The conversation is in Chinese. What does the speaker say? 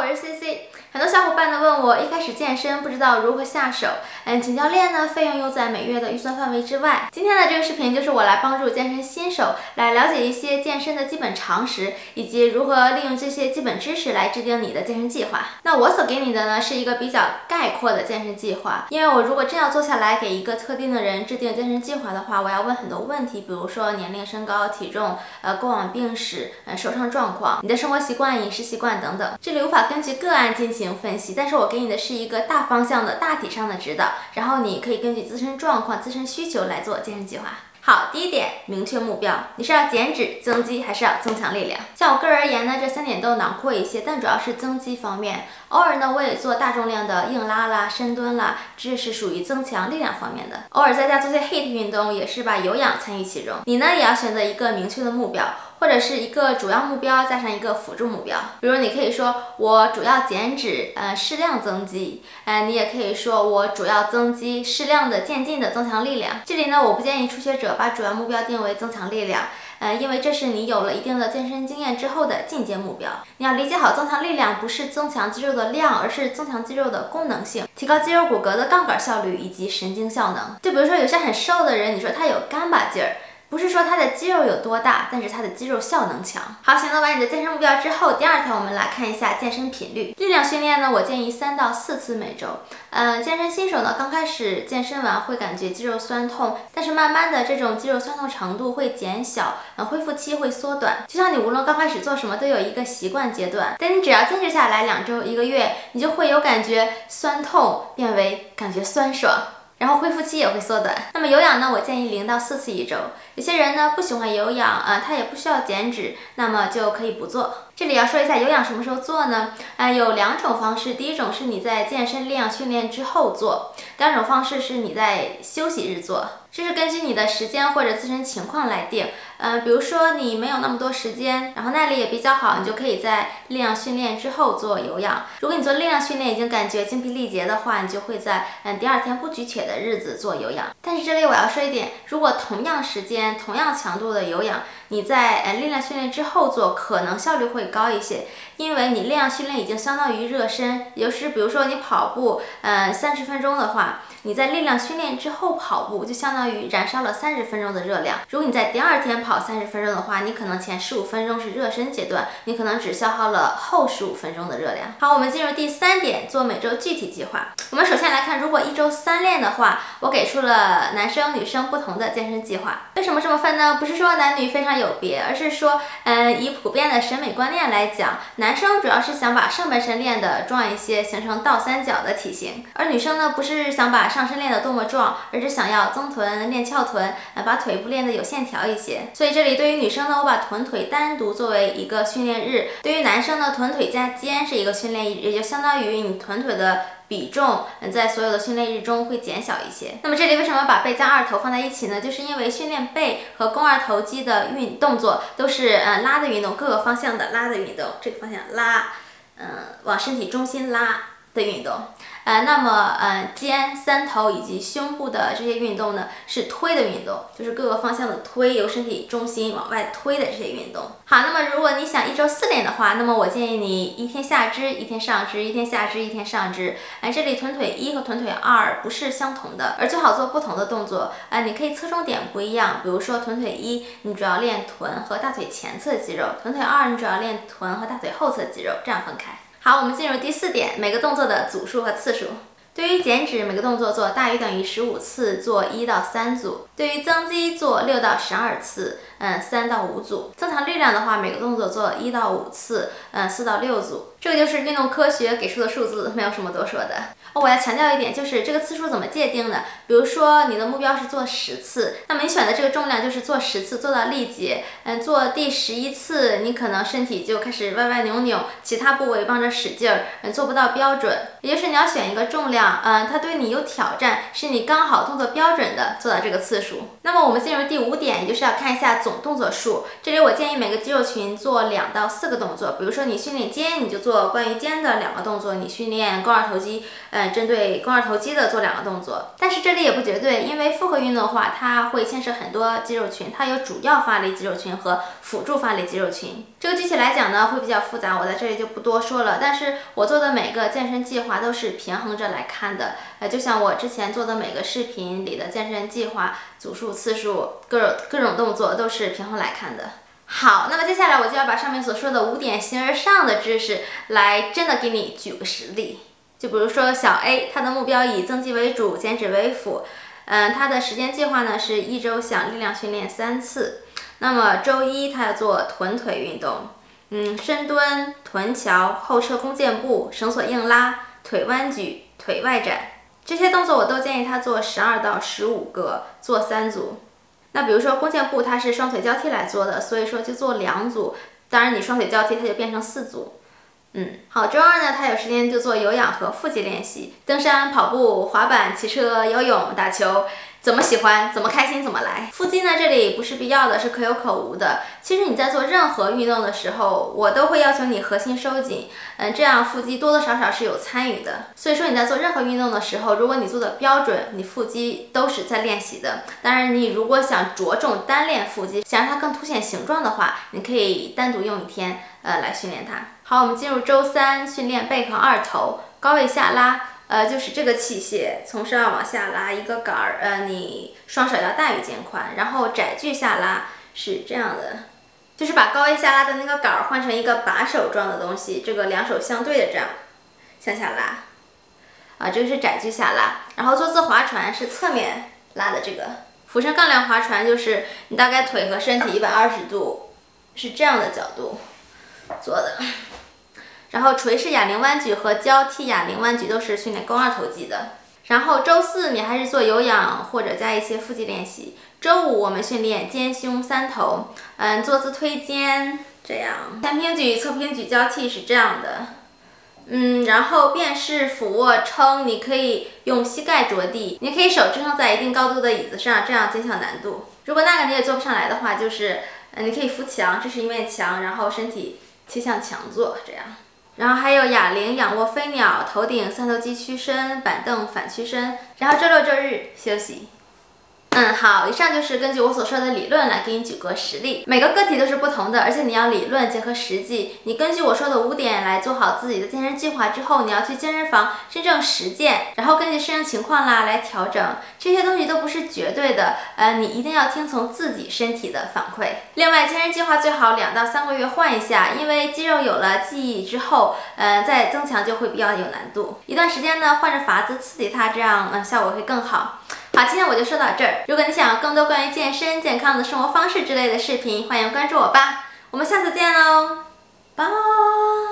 是 CC。很多小伙伴呢问我，一开始健身不知道如何下手，请教练呢费用又在每月的预算范围之外。今天的这个视频就是我来帮助健身新手来了解一些健身的基本常识，以及如何利用这些基本知识来制定你的健身计划。那我所给你的呢是一个比较概括的健身计划，因为我如果真要坐下来给一个特定的人制定健身计划的话，我要问很多问题，比如说年龄、身高、体重、过往病史、受伤状况、你的生活习惯、饮食习惯等等。这里无法根据个案进行分析，但是我给你的是一个大方向的大体上的指导，然后你可以根据自身状况、自身需求来做健身计划。好，第一点，明确目标，你是要减脂、增肌，还是要增强力量？像我个人而言呢，这3点都囊括一些，但主要是增肌方面。偶尔呢，我也做大重量的硬拉啦、深蹲啦，这是属于增强力量方面的。偶尔在家做些 HIIT 运动，也是把有氧参与其中。你呢，也要选择一个明确的目标，或者是一个主要目标加上一个辅助目标。比如你可以说我主要减脂，适量增肌。你也可以说我主要增肌，适量的渐进的增强力量。这里呢，我不建议初学者把主要目标定为增强力量。因为这是你有了一定的健身经验之后的进阶目标。你要理解好，增强力量不是增强肌肉的量，而是增强肌肉的功能性，提高肌肉骨骼的杠杆效率以及神经效能。就比如说有些很瘦的人，你说他有干巴劲儿，不是说他的肌肉有多大，但是他的肌肉效能强。好，想到完你的健身目标之后，第二条我们来看一下健身频率。力量训练呢，我建议3到4次每周。健身新手呢，刚开始健身完会感觉肌肉酸痛，但是慢慢的这种肌肉酸痛程度会减小，恢复期会缩短。就像你无论刚开始做什么都有一个习惯阶段，但你只要坚持下来2周、1个月，你就会有感觉酸痛变为感觉酸爽。然后恢复期也会缩短。那么有氧呢，我建议0到4次一周。有些人呢不喜欢有氧，他也不需要减脂，那么就可以不做。这里要说一下有氧什么时候做呢？有2种方式，第一种是你在健身力量训练之后做，第二种方式是你在休息日做。这是根据你的时间或者自身情况来定。比如说你没有那么多时间，然后耐力也比较好，你就可以在力量训练之后做有氧。如果你做力量训练已经感觉精疲力竭的话，你就会在第2天不举铁的日子做有氧。但是这里我要说一点，如果同样时间、同样强度的有氧，你在力量训练之后做，可能效率会高一些，因为你力量训练已经相当于热身，也就是比如说你跑步30分钟的话，你在力量训练之后跑步就相当于燃烧了30分钟的热量。如果你在第2天跑30分钟的话，你可能前15分钟是热身阶段，你可能只消耗了后15分钟的热量。好，我们进入第3点，做每周具体计划。我们首先来看，如果1周3练的话，我给出了男生女生不同的健身计划。为什么这么分呢？不是说男女非常有别，而是说以普遍的审美观念来讲，男生主要是想把上半身练得壮一些，形成倒三角的体型，而女生呢不是想把上身练得多么壮，而是想要增臀、练翘臀，把腿部练得有线条一些。所以这里对于女生呢，我把臀腿单独作为一个训练日；对于男生呢，臀腿加肩是一个训练日，也就相当于你臀腿的比重在所有的训练日中会减小一些。那么这里为什么把背加二头放在一起呢？就是因为训练背和肱二头肌的动作都是拉的运动，各个方向的拉的运动，这个方向拉，往身体中心拉的运动。那么肩、三头以及胸部的这些运动呢，是推的运动，就是各个方向的推，由身体中心往外推的这些运动。好，那么如果你想1周4练的话，那么我建议你1天下肢1天上肢，1天下肢1天上肢。这里臀腿1和臀腿2不是相同的，而最好做不同的动作。你可以侧重点不一样，比如说臀腿1，你主要练臀和大腿前侧肌肉；臀腿2，你主要练臀和大腿后侧肌肉，这样分开。好，我们进入第4点，每个动作的组数和次数。对于减脂，每个动作做大于等于15次，做1到3组；对于增肌，做6到12次，3到5组；增强力量的话，每个动作做1到5次，4到6组。这个就是运动科学给出的数字，没有什么多说的。我要强调一点，就是这个次数怎么界定的？比如说你的目标是做10次，那么你选的这个重量就是做10次做到力竭。做第11次，你可能身体就开始歪歪扭扭，其他部位帮着使劲儿，做不到标准。也就是你要选一个重量， 上，它对你有挑战，是你刚好动作标准的做到这个次数。那么我们进入第5点，也就是要看一下总动作数。这里我建议每个肌肉群做2到4个动作，比如说你训练肩，你就做关于肩的2个动作；你训练肱二头肌，针对肱二头肌的做2个动作。但是这里也不绝对，因为复合运动的话，它会牵涉很多肌肉群，它有主要发力肌肉群和辅助发力肌肉群。这个具体来讲呢，会比较复杂，我在这里就不多说了。但是我做的每个健身计划都是平衡着来看的，就像我之前做的每个视频里的健身计划，组数、次数、各种动作都是平衡来看的。好，那么接下来我就要把上面所说的5点形而上的知识来真的给你举个实例。就比如说小 A， 他的目标以增肌为主，减脂为辅。他的时间计划呢是1周想力量训练3次。那么周一他要做臀腿运动，深蹲、臀桥、后撤弓箭步、绳索硬拉、腿弯举、腿外展，这些动作我都建议他做12到15个，做3组。那比如说弓箭步它是双腿交替来做的，所以说就做2组，当然你双腿交替它就变成4组。好，周二呢，他有时间就做有氧和腹肌练习，登山、跑步、滑板、骑车、游泳、打球，怎么喜欢，怎么开心怎么来。腹肌呢，这里不是必要的，是可有可无的。其实你在做任何运动的时候，我都会要求你核心收紧，这样腹肌多多少少是有参与的。所以说你在做任何运动的时候，如果你做的标准，你腹肌都是在练习的。当然，你如果想着重单练腹肌，想让它更凸显形状的话，你可以单独用1天来训练它。好，我们进入周3，训练背横二头，高位下拉。就是这个器械从上往下拉一个杆儿，你双手要大于肩宽，然后窄距下拉是这样的，就是把高位下拉的那个杆儿换成一个把手状的东西，这个2手相对的这样向下拉，这个是窄距下拉。然后坐姿划船是侧面拉的这个，俯身杠铃划船就是你大概腿和身体120度是这样的角度做的。然后垂式哑铃弯举和交替哑铃弯举都是训练肱二头肌的。然后周4你还是做有氧或者加一些腹肌练习。周5我们训练肩胸3头，坐姿推肩这样，前平举、侧平举交替是这样的。然后便是俯卧撑，你可以用膝盖着地，你可以手支撑在一定高度的椅子上，这样减小难度。如果那个你也做不上来的话，就是你可以扶墙，这是一面墙，然后身体贴向墙坐这样。然后还有哑铃、仰卧飞鸟、头顶3头肌屈伸、板凳反屈伸。然后周6周日休息。好，以上就是根据我所说的理论来给你举个实例。每个个体都是不同的，而且你要理论结合实际。你根据我说的5点来做好自己的健身计划之后，你要去健身房真正实践，然后根据适应情况来调整。这些东西都不是绝对的，你一定要听从自己身体的反馈。另外，健身计划最好2到3个月换一下，因为肌肉有了记忆之后，再增强就会比较有难度。一段时间呢，换着法子刺激它，这样效果会更好。好，今天我就说到这儿。如果你想要更多关于健身、健康的生活方式之类的视频，欢迎关注我吧。我们下次见喽，拜。